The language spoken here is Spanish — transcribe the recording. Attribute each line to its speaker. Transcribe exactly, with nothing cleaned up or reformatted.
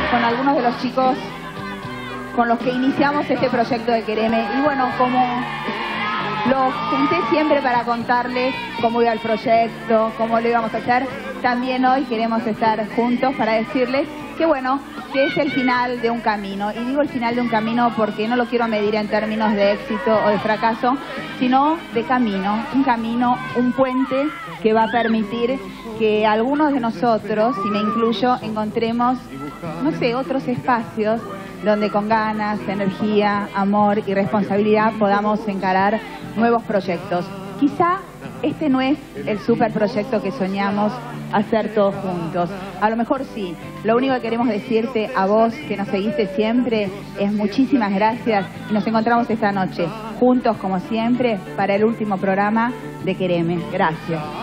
Speaker 1: con algunos de los chicos con los que iniciamos este proyecto de Quereme. Y bueno, como los junté siempre para contarles cómo iba el proyecto, cómo lo íbamos a hacer, también hoy queremos estar juntos para decirles que bueno, que es el final de un camino. Y digo el final de un camino porque no lo quiero medir en términos de éxito o de fracaso, sino de camino. Un camino, un puente que va a permitir que algunos de nosotros, y me incluyo, encontremos, no sé, otros espacios donde con ganas, energía, amor y responsabilidad podamos encarar nuevos proyectos. Quizá este no es el superproyecto que soñamos hacer todos juntos. A lo mejor sí. Lo único que queremos decirte a vos, que nos seguiste siempre, es muchísimas gracias. Y nos encontramos esta noche, juntos como siempre, para el último programa de Quereme. Gracias.